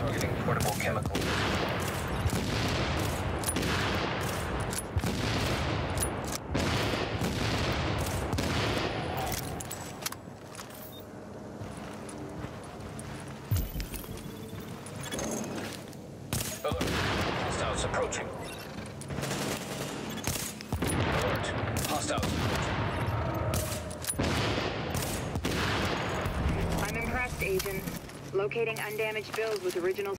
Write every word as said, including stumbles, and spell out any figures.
Targeting portable chemicals. Alert. Hostiles approaching. Alert. Hostiles approaching. I'm impressed, Agent. Locating undamaged builds with original